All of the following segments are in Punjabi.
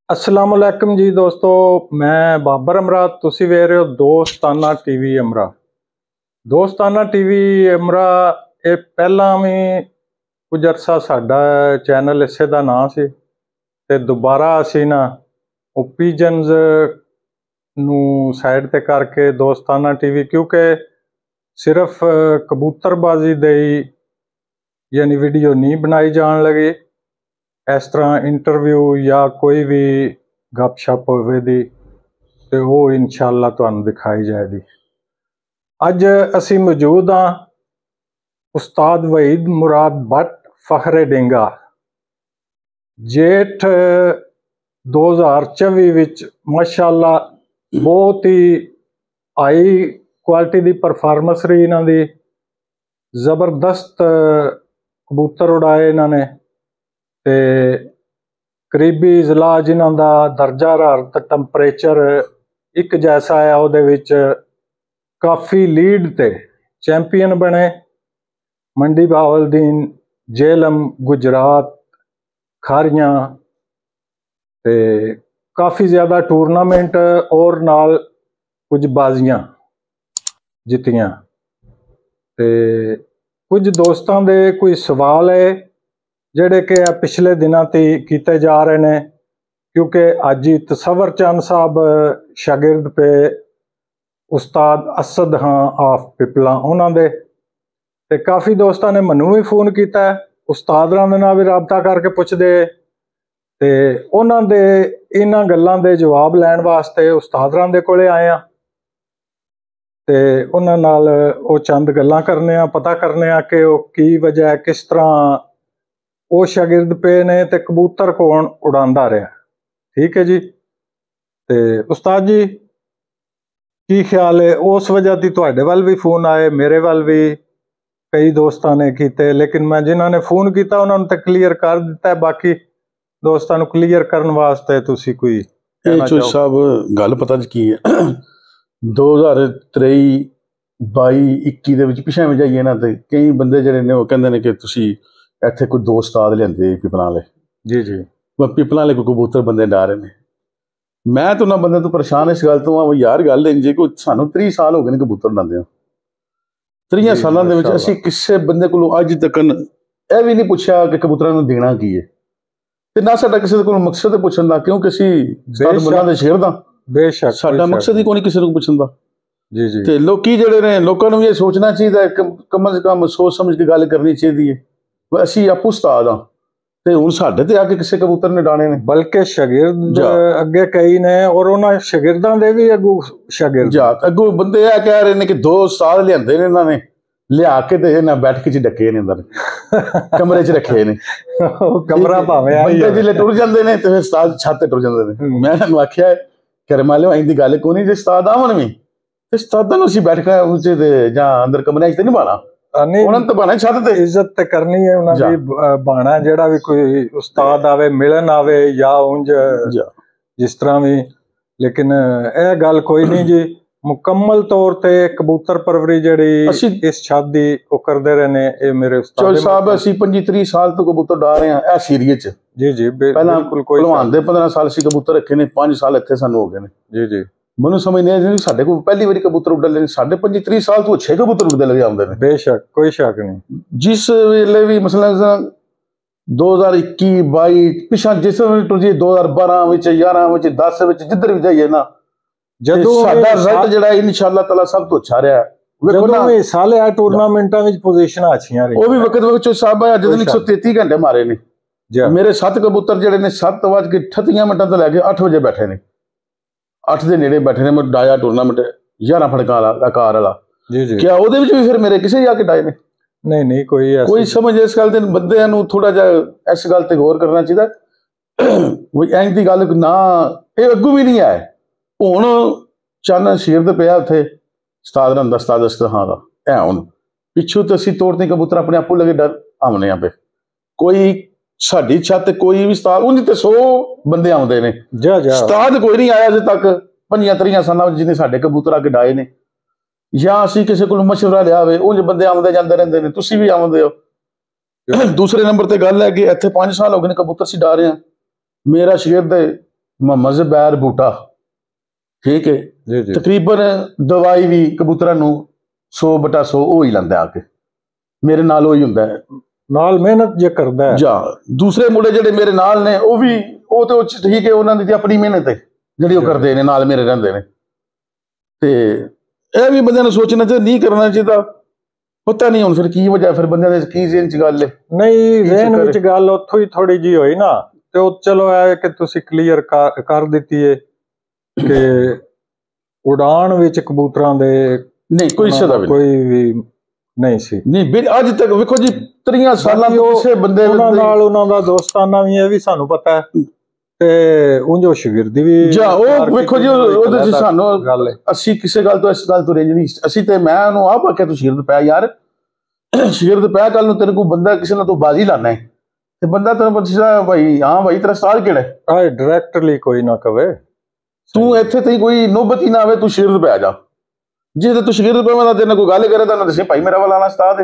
अस्सलाम वालेकुम जी दोस्तों, मैं बाबर अमरा। तुसी वेख रहे हो दोस्ताना टीवी अमरा। दोस्ताना टीवी अमरा ये पहला भी कुछ अरसा साडा चैनल इसे दा नाम सी ते दोबारा असी ना ओपीजन्स नू साइड ते करके दोस्ताना टीवी, क्योंकि सिर्फ कबूतरबाजी दे यानी वीडियो नहीं बनाई जान लगी। इस तरह इंटरव्यू या कोई भी गपशप होवेगी तो वो इंशाअल्लाह तुहानू दिखाई जाएगी। अज असी मौजूद हाँ उस्ताद वहीद मुराद भट्ट फखरे डेंगा। जेठ 2024 विच माशाअल्लाह बहुत ही हाई क्वालिटी की परफॉर्मेंस रही इन्हां दी। जबरदस्त कबूतर उड़ाए इन्होंने ते करीबी जिला जिन्हां दा दर्जा हरारत टैंपरेचर एक जैसा है, उहदे विच काफ़ी लीड ते चैंपियन बने। मंडी बहावलदीन, जेलम, गुजरात, खारियां ते काफ़ी ज़्यादा टूरनामेंट और नाल कुछ बाजियां जितियां। ते कुछ दोस्तों दे कोई सवाल है जेडे कि पिछले दिनों ते कीते जा रहे हैं, क्योंकि अज ही तसवर चंद साहब शागिर्द पे उस्ताद असद हाँ ऑफ पिपला उन्होंने ते काफ़ी दोस्तों ने मैनू भी फोन किया, उस्तादां दे नाल भी राबता करके पुछदे ते उन्हां दे इन्हां गल्लां दे जवाब लैण वास्ते उस्तादां दे कोले आए हैं ते उन्हां नाल वो चंद गल्लां करने आ, पता करने आ कि की वजह किस तरह वो शागिर्द पे ने ते कबूतर कौन उड़ांदा रहा। ठीक है जी। ते उस्ताद जी की ख्याल है? उस वजह की तुहाडे वल भी फोन आए, मेरे वल भी कई दोस्तों ने कीते, लेकिन मैं जिन्होंने फोन किया उन्होंने तो क्लीयर कर दिता है। बाकी दोस्तों क्लीयर करने वास्ते तुसी कोई साहब गल पता की है 2023 22 21 ਦੇ ਵਿੱਚ ਪਿਛੇ ਜਾਈਏ ਨਾ ਤੇ ਕਈ ਬੰਦੇ ਜਿਹੜੇ ਨੇ ਉਹ ਕਹਿੰਦੇ ਨੇ ਕਿ ਤੁਸੀਂ ਇੱਥੇ ਕੋਈ ਦੋ ਉਸਤਾਦ ਲਿਆਂਦੇ ਪਿਪਲਾਂ ਵਾਲੇ। ਜੀ ਜੀ। ਪਿਪਲਾਂ ਵਾਲੇ ਕੋਈ ਕਬੂਤਰ ਬੰਦੇ ਡਾ ਰਹੇ ਨੇ। ਮੈਂ ਤਾਂ ਉਹਨਾਂ ਬੰਦੇ ਤੋਂ ਪਰੇਸ਼ਾਨ ਇਸ ਗੱਲ ਤੋਂ ਆ ਯਾਰ, ਗੱਲ ਇੰਜ ਜੇ ਕੋਈ ਸਾਨੂੰ 30 ਸਾਲ ਹੋ ਗਏ ਨੇ ਕਬੂਤਰ ਉਡਾਉਂਦੇ ਆ। 30 ਸਾਲਾਂ ਦੇ ਵਿੱਚ ਅਸੀਂ ਕਿਸੇ ਬੰਦੇ ਕੋਲੋਂ ਅੱਜ ਤੱਕ ਇਹ ਵੀ ਨਹੀਂ ਪੁੱਛਿਆ ਕਿ ਕਬੂਤਰਾਂ ਨੂੰ ਦੇਣਾ ਕੀ ਹੈ, ਤੇ ਨਾ ਸਾਡਾ ਕਿਸੇ ਦੇ ਕੋਲ ਮਕਸਦ ਹੈ ਪੁੱਛਣ ਦਾ, ਕਿਉਂਕਿ ਅਸੀਂ ਉਸਤਾਦ ਮੁੱਲਾਂ ਦੇ ਸ਼ੇਰ ਦਾ ਬੇਸ਼ੱਕ ਸਾਡਾ ਮਕਸਦ ਹੀ ਕੋਈ ਨਹੀਂ ਕਿਸੇ ਨੂੰ ਪੁੱਛਣ ਦਾ। ਜੀ ਜੀ। ਤੇ ਲੋਕੀ ਜਿਹੜੇ ਨੇ ਲੋਕਾਂ ਨੂੰ ਵੀ ਇਹ ਸੋਚਣਾ ਚਾਹੀਦਾ ਹੈ, ਕਮ ਸੇ ਕਮ ਸੋਚ ਸਮਝ ਕੇ ਗੱਲ ਕਰਨੀ ਚਾਹੀਦੀ ਹੈ। ਅਸੀਂ ਆਪੂ ਉਸਤਾਦ ਹਾਂ ਤੇ ਹੁਣ ਸਾਡੇ ਤੇ ਆ ਕੇ ਕਿਸੇ ਕਬੂਤਰ ਨੇ ਡਾਣੇ ਨੇ, ਬਲਕਿ ਸ਼ਾਗਿਰਦ ਅੱਗੇ ਕਈ ਨੇ ਔਰ ਉਹਨਾਂ ਸ਼ਾਗਿਰਦਾਂ ਦੇ ਵੀ ਅੱਗੋਂ ਸ਼ਾਗਿਰਦ ਅੱਗੋਂ ਬੰਦੇ ਇਹ ਕਹਿ ਰਹੇ ਨੇ ਕਿ ਦੋ ਉਸਤਾਦ ਲਿਆਂਦੇ ਨੇ ਇਹਨਾਂ ਨੇ, ਲਿਆ ਕੇ ਤੇ ਇਹਨਾਂ ਬੈਠ ਕੇ ਚ ਡੱਕੇ ਨੇ ਅੰਦਰ ਕਮਰੇ ਚ ਰੱਖੇ ਨੇ। ਕਮਰਾ ਭਾਵੇਂ ਬੰਦੇ ਜਿਲੇ ਟੁਰ ਜਾਂਦੇ ਨੇ ਤੇ ਉਸਤਾਦ ਛੱਤ ਤੇ ਟੁਰ ਜਾਂਦੇ ਨੇ। ਮੈਂ ਇਹਨਾਂ ਨੂੰ ਆਖਿਆ ਕਰਮਾਲਿਓ ਐਂ ਦੀ ਗੱਲ ਕੋਈ ਨਹੀਂ, ਜੇ ਉਸਤਾਦ ਆਵਣ ਵੀ ਤੇ ਉਸਤਾਦਾਂ ਨੂੰ ਅਸੀਂ ਬੈਠ ਕੇ ਉੱਚੇ ਤੇ ਜਾਂ ਅੰਦਰ ਕਮਰੇ ਚ ਤੇ ਨਹੀਂ ਬਾਣਾ, ਉਹਨਾਂ ਨੂੰ ਤਾਂ ਬਾਣਾ ਛੱਤ ਤੇ ਇੱਜ਼ਤ ਤੇ ਕਰਨੀ ਹੈ ਉਹਨਾਂ ਦੀ। ਬਾਣਾ ਜਿਹੜਾ ਵੀ ਕੋਈ ਉਸਤਾਦ ਆਵੇ ਮਿਲਣ ਆਵੇ ਜਾਂ ਉਂਝ ਜਿਸ ਤਰ੍ਹਾਂ ਵੀ, ਲੇਕਿਨ ਇਹ ਗੱਲ ਕੋਈ ਨਹੀਂ ਜੀ। ਮੁਕੰਮਲ ਤੌਰ ਤੇ ਕਬੂਤਰ ਪਰਵਰੀ ਜਿਹੜੀ ਇਸ ਛੱਤ ਦੀ ਉਹ ਕਰਦੇ ਰਹੇ ਨੇ ਇਹ ਮੇਰੇ ਉਸਤਾਦ ਸਾਹਿਬ। ਅਸੀਂ 25-30 ਸਾਲ ਤੋਂ ਕਬੂਤਰ ਡਾ ਰਹੇ ਹਾਂ ਇਹ ਸੀਰੀਏ ਚ। ਜੀ ਜੀ। ਪਹਿਲਾਂ ਭਲਵਾਨ ਦੇ 15 ਸਾਲ ਅਸੀਂ ਕਬੂਤਰ ਰੱਖੇ ਨੇ, 5 ਸਾਲ ਇੱਥੇ ਸਾਨੂੰ ਹੋ ਗਏ ਨੇ। ਜੀ ਜੀ। ਮੈਨੂੰ ਸਮਝ ਨਹੀਂ ਆਈ ਸਾਡੇ ਕੋਲ ਪਹਿਲੀ ਵਾਰੀ ਕਬੂਤਰ ਉੱਡਣ, ਸਾਡੇ 25-30 ਸਾਲ ਤੋਂ 6 ਕਬੂਤਰ ਉੱਡਦੇ ਲੱਗੇ ਆਉਂਦੇ ਨੇ। ਬੇਸ਼ੱਕ ਕੋਈ ਸ਼ੱਕ ਨਹੀਂ। ਜਿਸ ਵੇਲੇ ਵੀ ਮਸਲਨ 2021 22 ਪਿਛਾ ਜਿਸ ਵੇਲੇ ਟੁਰਜੀ 2012 ਵਿੱਚ 11 ਵਿੱਚ 10 ਵਿੱਚ ਜਿੱਧਰ ਵੀ ਜਾਈਏ ਨਾ, ਜਦੋਂ ਸਾਡਾ ਰਿਜ਼ਲਟ ਜਿਹੜਾ ਇਨਸ਼ਾਅੱਲਾ ਤਾਲਾ ਸਭ ਤੋਂ ਅੱਛਾ ਰਿਹਾ। ਜਦੋਂ ਹਿੱਸਾ ਲਿਆ ਟੂਰਨਾਮੈਂਟਾਂ ਵਿੱਚ ਪੋਜੀਸ਼ਨਾਂ ਅੱਛੀਆਂ ਰਹੀਆਂ, ਉਹ ਵੀ ਵਕਤ ਚ ਸਾਹਿਬ ਅੱਜ ਦਿਨ 133 ਘੰਟੇ ਮਾਰੇ ਨੇ ਮੇਰੇ 7 ਕਬੂਤਰ ਜਿਹੜੇ ਨੇ 7:38 ਤੋਂ ਲੈ ਕੇ 8 ਵਜੇ ਬੈਠੇ ਨੇ, 8 ਦੇ ਨੇੜੇ ਬੈਠੇ ਨੇ। ਮੈਂ ਡਾਇਆ ਟੂਰਨਾਮੈਂਟ 11 ਫੜਕਾਂ ਵਾਲਾ ਆਕਾਰ ਵਾਲਾ। ਜੀ ਜੀ। ਕਿਆ ਉਹਦੇ ਵਿੱਚ ਵੀ ਫਿਰ ਮੇਰੇ ਕਿਸੇ ਜਾ ਕੇ ਡਾਏ ਨੇ? ਨਹੀਂ ਨਹੀਂ ਕੋਈ ਸਮਝ ਇਸ ਗੱਲ ਤੇ ਬੰਦਿਆਂ ਨੂੰ ਥੋੜਾ ਜਿਹਾ ਇਸ ਗੱਲ ਤੇ ਗੌਰ ਕਰਨਾ ਚਾਹੀਦਾ। ਇੰਝ ਦੀ ਗੱਲ ਨਾ ਇਹ ਅੱਗੂ ਵੀ ਨਹੀਂ ਆਏ। ਹੁਣ ਚੰਨ ਸ਼ੇਰ ਤੇ ਪਿਆ ਉੱਥੇ ਉਸਤਾਦ ਦਾ ਉਸਤਾਦ ਹਾਂ ਦਾ ਐ ਹੁਣ ਪਿੱਛੋਂ ਤੇ ਅਸੀਂ ਤੋੜਦੇ ਕਬੂਤਰ ਆਪਣੇ ਆਪੋ ਲਗੇ ਡਰ ਆਉਣੇ ਆ ਪਏ। ਕੋਈ ਸਾਡੀ ਛੱਤ ਕੋਈ ਵੀ ਉਸਤਾਦ ਉਹਦੀ ਤੇ 100 ਬੰਦੇ ਆਉਂਦੇ ਨੇ, ਉਸਤਾਦ ਕੋਈ ਨਹੀਂ ਆਇਆ ਅਜੇ ਤੱਕ 25-30 ਸਾਲਾਂ ਜਿਹਨੇ ਸਾਡੇ ਕਬੂਤਰ ਆ ਕੇ ਡਾਏ ਨੇ। ਜਾਂ ਅਸੀਂ ਕਿਸੇ ਕੋਲ ਮਸ਼ਵਰਾ ਲਿਆ ਹੋਵੇ, ਉਂਝ ਬੰਦੇ ਆਉਂਦੇ ਜਾਂਦੇ ਰਹਿੰਦੇ ਨੇ, ਤੁਸੀਂ ਵੀ ਆਉਂਦੇ ਹੋ। दूसरे नंबर पर गल है कि इतने 5 साल हो गए कबूतर सी डा रहे हैं। मेरा शागिर्द ਮੁਹੰਮਦ ਜ਼ਬੈਰ ਬੂਟਾ, ਠੀਕ ਹੈ ਜੀ ਜੀ ਤਕਰੀਬਨ ਦਵਾਈ ਵੀ ਕਬੂਤਰਾਂ ਨੂੰ 100/100 ਉਹ ਹੀ ਲੈਂਦਾ ਆ ਕੇ, ਮੇਰੇ ਨਾਲ ਉਹ ਹੀ ਹੁੰਦਾ ਹੈ ਨਾਲ ਮਿਹਨਤ ਜੇ ਕਰਦਾ ਹੈ। ਜਾਂ ਦੂਸਰੇ ਮੁੰਡੇ ਜਿਹੜੇ ਮੇਰੇ ਨਾਲ ਨੇ ਉਹ ਵੀ ਉਹ ਤੇ ਠੀਕ ਹੈ, ਉਹਨਾਂ ਦੀ ਤੇ ਆਪਣੀ ਮਿਹਨਤ ਹੈ ਜਿਹੜੀ ਉਹ ਕਰਦੇ ਨੇ, ਨਾਲ ਮੇਰੇ ਰਹਿੰਦੇ ਨੇ। ਤੇ ਇਹ ਵੀ ਬੰਦਿਆਂ ਨੂੰ ਸੋਚਣਾ ਚਾਹੀਦਾ, ਨਹੀਂ ਕਰਨਾ ਚਾਹੀਦਾ, ਪਤਾ ਨਹੀਂ ਹੁਣ ਫਿਰ ਕੀ ਵਜ੍ਹਾ, ਫਿਰ ਬੰਦਿਆਂ ਦੇ ਕੀ ਜ਼ਿਹਨ 'ਚ ਗੱਲ ਹੈ। ਨਹੀਂ ਜ਼ਿਹਨ ਵਿੱਚ ਗੱਲ ਉੱਥੋਂ ਹੀ ਥੋੜੀ ਜਿਹੀ ਹੋਈ ਨਾ, ਤੇ ਉਹ ਚਲੋ ਇਹ ਕਿ ਤੁਸੀਂ ਕਲੀਅਰ ਕਰ ਦਿੱਤੀ ਹੈ ਕਿ ਉਡਾਨ ਵਿੱਚ ਕਬੂਤਰਾਂ ਦੇ ਨਹੀਂ ਕੋਈ ਹਿੱਸਾ ਦਾ ਕੋਈ ਵੀ ਨਹੀਂ ਸੀ। ਨਹੀਂ ਅੱਜ ਤੱਕ ਵੇਖੋ ਜੀ 30 ਸਾਲਾਂ ਤੋਂ ਕਿਸੇ ਬੰਦੇ ਨਾਲ ਉਹਨਾਂ ਦਾ ਦੋਸਤਾਨਾ ਵੀ ਇਹ ਵੀ ਸਾਨੂੰ ਪਤਾ ਹੈ, ਤੇ ਉਂਝੋ ਸ਼ਾਗਿਰਦੀ ਵੀ ਜਾਂ ਉਹ ਵੇਖੋ ਜੀ ਉਹਦੇ 'ਚ ਸਾਨੂੰ ਅਸੀਂ ਕਿਸੇ ਗੱਲ ਤੋਂ ਇਸ ਗੱਲ ਤੋਂ ਰੇਂਜ ਨਹੀਂ, ਅਸੀਂ ਤੇ ਮੈਂ ਉਹਨੂੰ ਆਪ ਆਖਿਆ ਤੂੰ ਸ਼ਾਗਿਰਦ ਪੈ ਯਾਰ, ਸ਼ਾਗਿਰਦ ਪੈ, ਕੱਲ ਨੂੰ ਤੇਰੇ ਕੋਲ ਬੰਦਾ ਕਿਸੇ ਨਾਲ ਤੂੰ ਬਾਜ਼ੀ ਲਾਣਾ ਹੈ ਤੇ ਬੰਦਾ ਤੈਨੂੰ ਪੁੱਛਦਾ ਭਾਈ ਹਾਂ ਭਾਈ ਤੇਰਾ ਉਸਤਾਦ ਕਿਹੜਾ ਹੈ, ਡਾਇਰੈਕਟਲੀ ਕੋਈ ਨਾ ਕਵੇ, ਤੂੰ ਇੱਥੇ ਤੇ ਕੋਈ ਨੋਬਤ ਹੀ ਨਾ ਆਵੇ, ਤੂੰ ਸ਼ਾਗਿਰਦ ਪੈ ਜਾ। ਜੇ ਤੂੰ ਸ਼ਾਗਿਰਦ ਪਵੇ ਤਾਂ ਤੇਰੇ ਨਾਲ ਕੋਈ ਗੱਲ ਕਰੇ ਤਾਂ ਦੱਸੇ ਭਾਈ ਮੇਰਾ ਵਾਲਾ ਉਸਤਾਦ ਹੈ।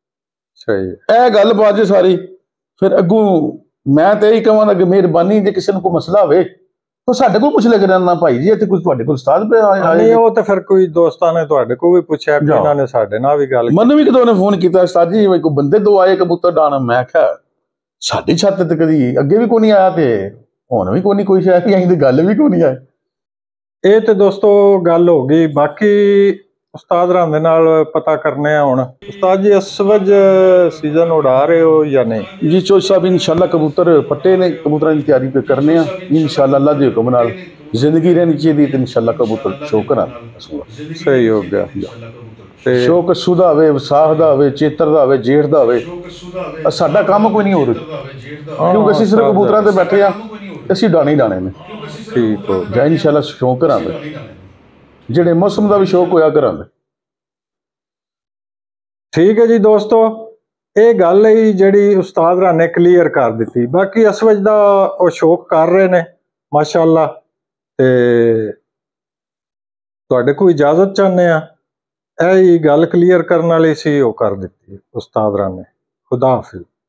ਸਹੀ ਇਹ ਗੱਲ ਬਾਤ ਜੇ ਸਾਰੀ ਫਿਰ ਅੱਗੋਂ ਮੈਂ ਤੇ ਇਹੀ ਕਹਾਂਗਾ ਕਿ ਮਿਹਰਬਾਨੀ ਜੇ ਕਿਸੇ ਨੂੰ ਕੋਈ ਮਸਲਾ ਹੋਵੇ ਤਾਂ ਸਾਡੇ ਕੋਲ ਪੁੱਛ ਲੈ ਕੇ ਨਾ ਭਾਈ ਜੀ ਇੱਥੇ ਕੋਈ ਤੁਹਾਡੇ ਕੋਲ ਉਸਤਾਦ ਪਿਆ ਨਹੀਂ, ਉਹ ਤਾਂ ਫਿਰ ਕੋਈ ਦੋਸਤਾਂ ਨੇ ਤੁਹਾਡੇ ਕੋਲ ਵੀ ਪੁੱਛਿਆ, ਇਹਨਾਂ ਨੇ ਸਾਡੇ ਨਾਲ ਵੀ ਗੱਲ, ਮੈਨੂੰ ਵੀ ਕਿਦੋਂ ਨੇ ਫੋਨ ਕੀਤਾ ਉਸਤਾਦ ਜੀ ਕੋਈ ਬੰਦੇ ਦੋ ਆਏ ਕਬੂਤਰ ਡਾਣ, ਮੈਂ ਕਿਹਾ ਸਾਡੀ ਛੱਤ ਤੇ ਕਦੀ ਅੱਗੇ ਵੀ ਕੋਈ ਨਹੀਂ ਆਇਆ ਤੇ ਹੁਣ ਵੀ ਕੋਈ ਨਹੀਂ, ਕੋਈ ਸ਼ਾਇਦ ਅਸੀਂ ਤੇ ਗੱਲ ਵੀ ਕੋਈ ਨਹੀਂ ਆਏ। ਇਹ ਤੇ ਦੋਸਤੋ ਗੱਲ ਹੋ ਗਈ। ਬਾਕੀ ਉਸਤਾਦ ਰਾਂ ਦੇ ਨਾਲ ਪਤਾ ਕਰਨੇ ਆ ਹੁਣ। ਉਸਤਾਦ ਜੀ ਇਸ ਵਜ ਸੀਜ਼ਨ ਉਡਾ ਰਹੇ ਹੋ ਜਾਂ ਨਹੀਂ? ਜੀ ਚੋਚ ਸਾਹਿਬ ਇਨਸ਼ਾਅੱਲਾ ਕਬੂਤਰ ਪੱਟੇ ਨੇ, ਕਬੂਤਰਾਂ ਦੀ ਤਿਆਰੀ ਪੇ ਕਰਨੇ ਆ ਇਨਸ਼ਾਅੱਲਾ, ਅੱਲਾ ਦੇ ਹੁਕਮ ਨਾਲ ਜ਼ਿੰਦਗੀ ਰਹਿਣੀ ਚਾਹੀਦੀ ਤੇ ਇਨਸ਼ਾਅੱਲਾ ਕਬੂਤਰ ਸ਼ੌਕ ਕਰਾਂਗੇ। ਸਹੀ ਹੋ ਗਿਆ ਤੇ ਸ਼ੌਕ ਅੱਸੂ ਦਾ ਹੋਵੇ, ਵਿਸਾਖ ਦਾ ਹੋਵੇ, ਚੇਤਰ ਦਾ ਹੋਵੇ, ਜੇਠ ਦਾ ਹੋਵੇ, ਸਾਡਾ ਕੰਮ ਕੋਈ ਨਹੀਂ ਹੋ ਰਿਹਾ ਕਿਉਂਕਿ ਅਸੀਂ ਸਿਰਫ ਕਬੂਤਰਾਂ ਤੇ ਬੈਠੇ ਆ, ਅਸੀਂ ਡਾਣੇ ਹੀ ਡਾਣੇ ਨੇ। ਠੀਕ ਹੋ ਜਾ ਇਨਸ਼ਾਅੱਲਾ ਸ਼ੌਕ ਕਰਾਂਗੇ, ਜਿਹੜੇ ਮੌਸਮ ਦਾ ਵੀ ਸ਼ੌਕ ਹੋਇਆ ਕਰਾਂਗੇ। ਠੀਕ ਹੈ ਜੀ ਦੋਸਤੋ, ਇਹ ਗੱਲ ਹੈ ਜਿਹੜੀ ਉਸਤਾਦ ਰਾਂ ਨੇ ਕਲੀਅਰ ਕਰ ਦਿੱਤੀ। ਬਾਕੀ ਇਸ ਵਜ ਦਾ ਉਹ ਸ਼ੌਕ ਕਰ ਰਹੇ ਨੇ ਮਾਸ਼ਾਅੱਲਾ, ਤੇ ਤੁਹਾਡੇ ਕੋਲ ਇਜਾਜ਼ਤ ਚਾਹੁੰਦੇ ਆ, ਇਹ ਗੱਲ ਕਲੀਅਰ ਕਰਨ ਵਾਲੀ ਸੀ, ਉਹ ਕਰ ਦਿੱਤੀ ਉਸਤਾਦ ਰਾਂ ਨੇ। ਖੁਦਾ ਹਾਫਿਜ਼।